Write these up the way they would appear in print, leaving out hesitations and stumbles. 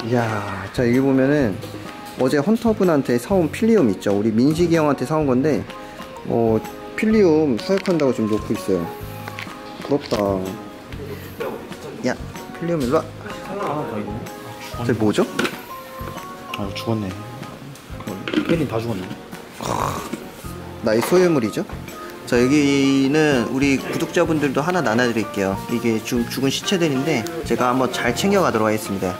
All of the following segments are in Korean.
이야, 자 여기 보면은 어제 헌터분한테 사온 필리움 있죠. 우리 민식이 형한테 사온 건데 필리움 사육한다고 지금 놓고 있어요. 부럽다. 야, 필리움 일로와. 저게 뭐죠? 아, 죽었네. 혜린 다 죽었네. 나의 소유물이죠. 자, 여기는 우리 구독자분들도 하나 나눠드릴게요. 이게 죽은 시체들인데 제가 한번 잘 챙겨가도록 하겠습니다.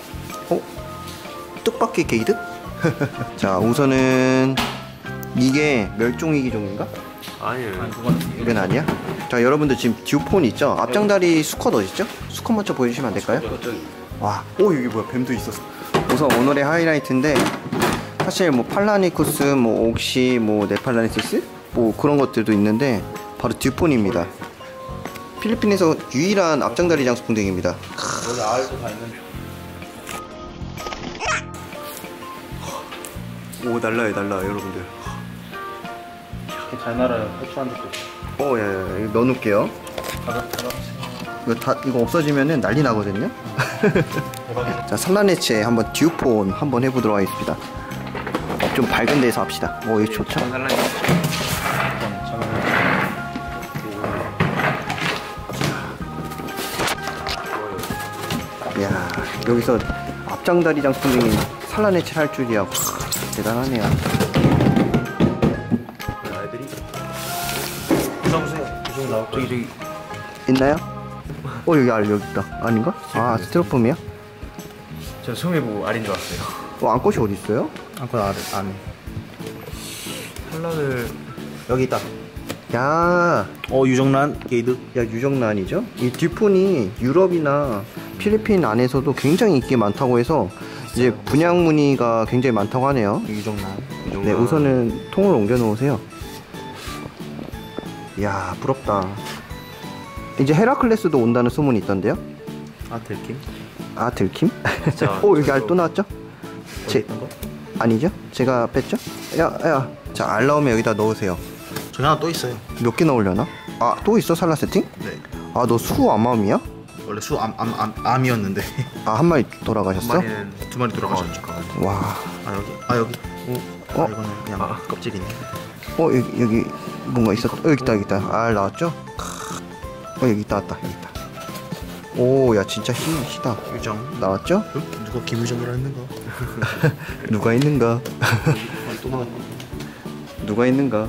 뜻밖의 게이득? 자, 우선은 이게 멸종위기종인가? 아니에요. 이건 아니야? 자, 여러분들 지금 듀폰 있죠? 앞장다리 수컷 어딨죠? 수컷 먼저 보여주시면 안 될까요? 와, 여기 뭐야, 뱀도 있었어. 우선 오늘의 하이라이트인데 사실 뭐 팔라니쿠스, 뭐 옥시, 뭐 네팔라니시스, 뭐 그런 것들도 있는데 바로 듀폰입니다. 필리핀에서 유일한 앞장다리 장수풍뎅이입니다. 원래 알도 다 있는. 오, 날라요 여러분들. 잘 날아요. 탈출한 적도 있어. 야야, 이거 넣어놓을게요. 이거 없어지면은 난리 나거든요. 자, 산란해체 한번 듀폰 한번 해보도록 하겠습니다. 좀 밝은 데서 합시다. 이거 좋죠? 이야, 여기서 앞장다리 장수풍뎅이 산란해체 할 줄이야. 대단하네요. 아이들이 무서우세요. 저기 있나요? 여기 여기 있다. 아닌가? 아, 스티로폼이야? 저 성해부 알인 줄 알았어요. 암컷이 어디 있어요? 안건 안에. 산란을 여기 있다. 야, 유정란 게이드. 유정란이죠? 이 듀폰이 유럽이나 필리핀 안에서도 굉장히 인기가 많다고 해서 이제 분양 문의가 굉장히 많다고 하네요. 유정란. 네, 우선은 통을 옮겨 놓으세요. 이야, 부럽다. 이제 헤라클레스도 온다는 소문이 있던데요? 들킴. 들킴? 자, 여기 알 또 나왔죠? 아니죠? 제가 뺐죠? 야. 자, 알 나오면 여기다 넣으세요. 저기 하나 또 있어요. 몇 개 넣으려나? 또 있어? 살라 세팅? 네. 너 수 암암이야? 원래 암이었는데. 한 마리 돌아가셨어? 마리는 두 마리 돌아가셨죠. 와. 여기. 이거는 그냥 껍질이네. 여기 뭔가 있었다. 여기 있다. 알 나왔죠? 여기 있다. 오, 야, 진짜 희다. 유정. 나왔죠? 누가 김유정이라 했는가? 누가 있는가? 또 나왔네. 누가 있는가?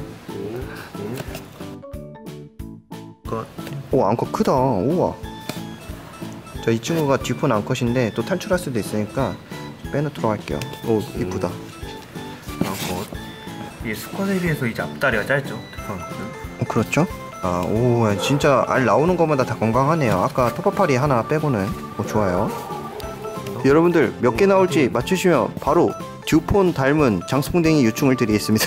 암컷 크다. 우와. 자, 이 친구가 듀폰 암컷인데 또 탈출할 수도 있으니까 빼놓도록 할게요. 이쁘다. 암컷. 이 수컷에 비해서 이제 앞다리가 짧죠. 그렇죠? 진짜 알 나오는 것마다 다 건강하네요. 아까 토파파리 하나 빼고는. 좋아요. 여러분들 몇 개 나올지 맞추시면 바로 듀폰 닮은 장수풍뎅이 유충을 드리겠습니다.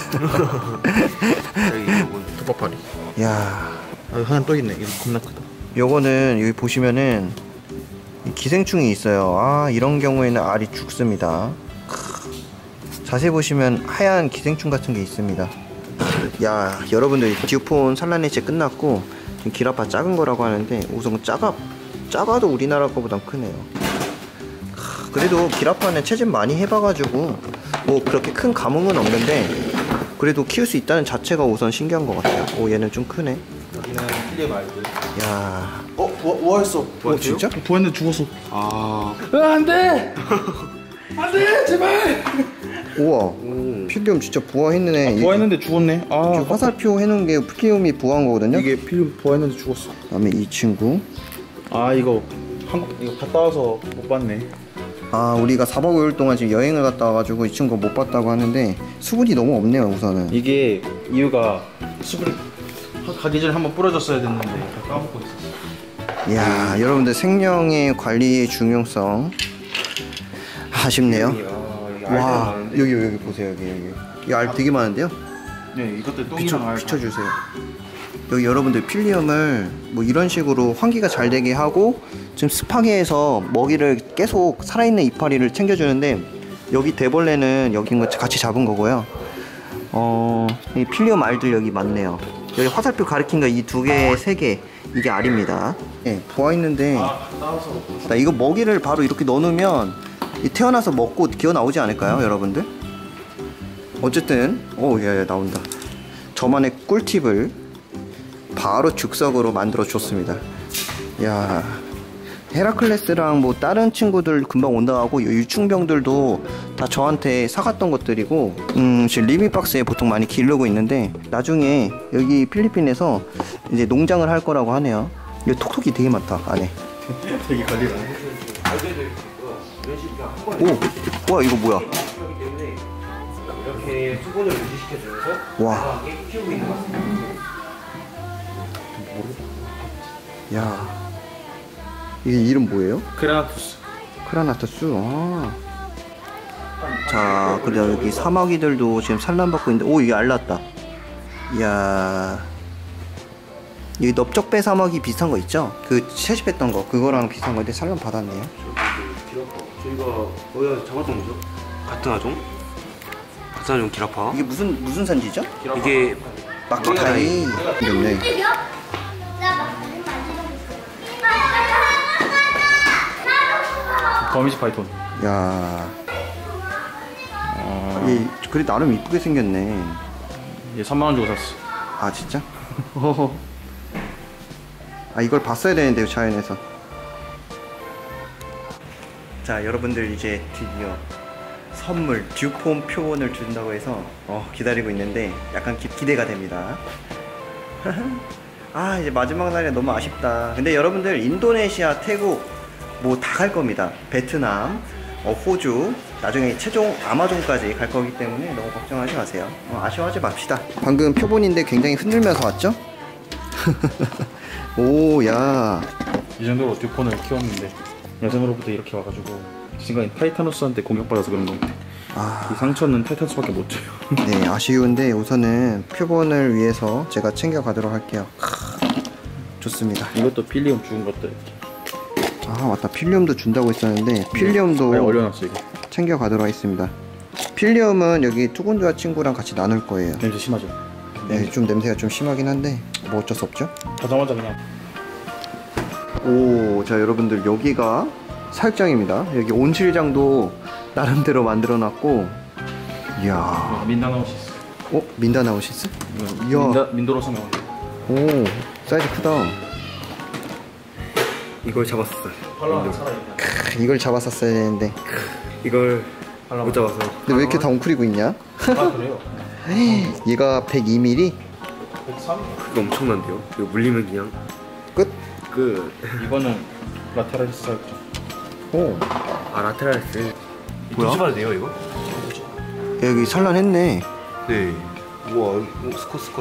여기 토파파리. 야, 하나 또 있네. 이거 겁나 크다. 요거는 여기 보시면은 기생충이 있어요. 이런 경우에는 알이 죽습니다. 자세히 보시면 하얀 기생충 같은 게 있습니다. 야, 여러분들 듀폰 산란해체 끝났고 지금 기라파 작은 거라고 하는데 우선 작아도 우리나라 거보단 크네요. 그래도 기라파는 채집 많이 해봐가지고 뭐 그렇게 큰 감흥은 없는데 그래도 키울 수 있다는 자체가 우선 신기한 것 같아요. 얘는 좀 크네. 여기는 필리핀 알들. 야, 부활했어. 진짜? 부활했는데 죽었어. 안돼. 안돼, 제발. 우와, 필리움 진짜 부화했네. 부활했는데 죽었네. 지금 화살표 해놓은 게 필리움이 부화한 거거든요. 이게 필리핀 부활했는데 죽었어. 그다음에 이 친구. 이거 이거 갔다 와서 못 봤네. 우리가 4박 5일 동안 지금 여행을 갔다 와가지고 이 친구 못 봤다고 하는데 수분이 너무 없네요. 우선은 이게 이유가 수분 가기 전에 한번 뿌려줬어야 됐는데 까먹고 있었어. 이야, 여러분들 생명의 관리의 중요성 아쉽네요. 와, 여기 보세요. 여기 알 되게 많은데요. 네, 이것들 똥이랑 알 비춰주세요. 여기 여러분들 필리움을 뭐 이런 식으로 환기가 잘 되게 하고 지금 습하게 해서 먹이를 계속 살아있는 이파리를 챙겨주는데 여기 대벌레는 여기 같이 잡은 거고요. 이 필리움 알들 여기 많네요. 여기 화살표 가리킨 거 이 2개, 3개 이게 알입니다. 네, 부어있는데 나 이거 먹이를 바로 이렇게 넣어놓으면 이 태어나서 먹고 기어 나오지 않을까요, 여러분들? 어쨌든 야, 나온다. 저만의 꿀팁을 바로 즉석으로 만들어 줬습니다. 야, 헤라클레스랑 뭐 다른 친구들 금방 온다 하고 유충병들도 다 저한테 사갔던 것들이고, 지금 리빙박스에 보통 많이 기르고 있는데 나중에 여기 필리핀에서 이제 농장을 할 거라고 하네요. 이 톡톡이 되게 많다 안에. 되게 관리네. 오, 와 이거 뭐야? 이렇게 수분을 유지시켜주면서 와, 키우고 있는 것 같습니다. 야, 이게 이름 뭐예요? 크레나투스. 크라나타스. 자, 그리고 여기 사마귀들도 지금 산란받고 있는데, 오, 이게 알랐다. 이야, 여기 넓적배 사마귀 비슷한 거 있죠? 그 채집했던 거, 그거랑 비슷한 건데 산란 받았네요. 저희가 거기서 잡았던 거죠? 같은 아종? 같은 아종 기라파. 이게 무슨 산지죠? 이게 막다이. 이겼네. 거미지 파이톤. 야, 이 그래 나름 이쁘게 생겼네. 얘 3만 원 주고 샀어. 아 진짜? 아 이걸 봤어야 되는데요, 자연에서. 자, 여러분들 이제 드디어 선물 듀폼 표본을 준다고 해서 기다리고 있는데 약간 기대가 됩니다. 아, 이제 마지막 날이 너무 아쉽다. 근데 여러분들 인도네시아, 태국 뭐 다 갈 겁니다. 베트남, 호주, 나중에 최종 아마존까지 갈 거기 때문에 너무 걱정하지 마세요. 아쉬워하지 맙시다. 방금 표본인데 굉장히 흔들면서 왔죠? 오, 야. 이 정도로 듀폰을 키웠는데 여성으로부터 이렇게 와가지고 순간 타이타노스한테 공격받아서 그런 거 같아. 이 상처는 타이타노스밖에 못 줘요. 네, 아쉬운데 우선은 표본을 위해서 제가 챙겨가도록 할게요. 좋습니다. 이것도 필리움 죽은 것들. 아, 맞다. 필리움도 준다고 했었는데 필리움도 아예 얼려놨어 이거. 챙겨가도록 하겠습니다. 필리움은 여기 투곤조아 친구랑 같이 나눌 거예요. 냄새 심하죠? 네, 좀 냄새가 좀 심하긴 한데 뭐 어쩔 수 없죠. 가자마자 그냥. 오, 자 여러분들 여기가 사육장입니다. 여기 온실장도 나름대로 만들어놨고, 이야. 민다나오시스. 민다나오시스? 이야. 민도로서 명언. 오, 사이즈 크다. 이걸 잡았어요. 이걸 잡았었어야 되는데. 이걸 못 잡아서. 근데 왜 이렇게 다 웅크리고 있냐? 아 그래요? 얘가 102mm? 103? 그거 엄청난데요? 이거 물리면 그냥 끝? 끝. 이거는 라테라리스 사육장. 오, 아 라테랄스. 뭐야? 조심해도 돼요 이거? 여기 산란했네. 네. 우와 스콧.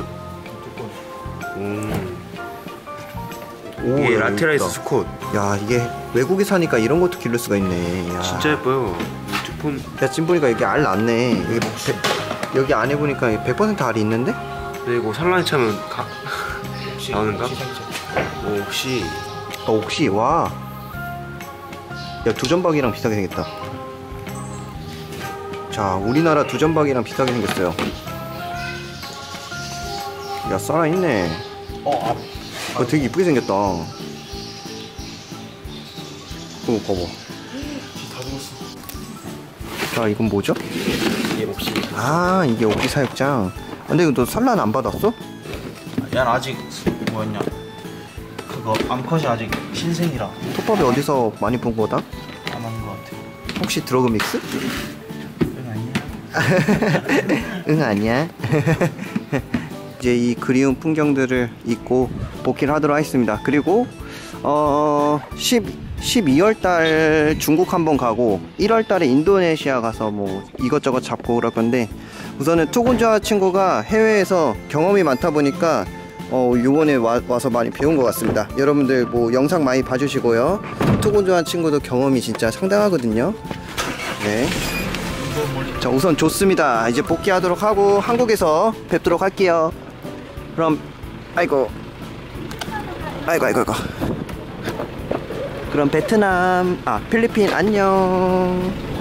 오, 이게 여기 라테라이스 있다. 스콧. 야, 이게 외국에 사니까 이런 것도 기를 수가 있네. 야. 진짜 예뻐요. 듀폰. 야, 지금 보니까 여기 알 났네. 여기 안에 보니까 100% 알이 있는데? 그리고 산란에 차면 나오는가? 오, 혹시 혹시, 와. 야, 두전박이랑 비슷하게 생겼다. 자, 우리나라 두전박이랑 비슷하게 생겼어요. 야, 살아있네. 되게 이쁘게 생겼다. 봐봐. 다 죽었어. 자, 이건 뭐죠? 이게 혹시 아, 이게 옥기 사육장. 근데 이거 너 산란 안 받았어? 얘는 아직 뭐였냐? 그거 암컷이 아직 신생이라 톱밥이 어디서 많이 본 거다? 안 하는 것 같아. 혹시 드러그 믹스? 응 아니야? 응, 아니야. 이제 이 그리운 풍경들을 잊고 복귀를 하도록 하겠습니다. 그리고 12월달 중국 한번 가고 1월달에 인도네시아 가서 뭐 이것저것 잡고 그럴 건데, 우선은 투곤조아 친구가 해외에서 경험이 많다 보니까 요번에 와서 많이 배운 것 같습니다. 여러분들 뭐 영상 많이 봐주시고요. 투곤조아 친구도 경험이 진짜 상당하거든요. 네. 자, 우선 좋습니다. 이제 복귀하도록 하고 한국에서 뵙도록 할게요. 그럼 아이고. 그럼 필리핀 안녕.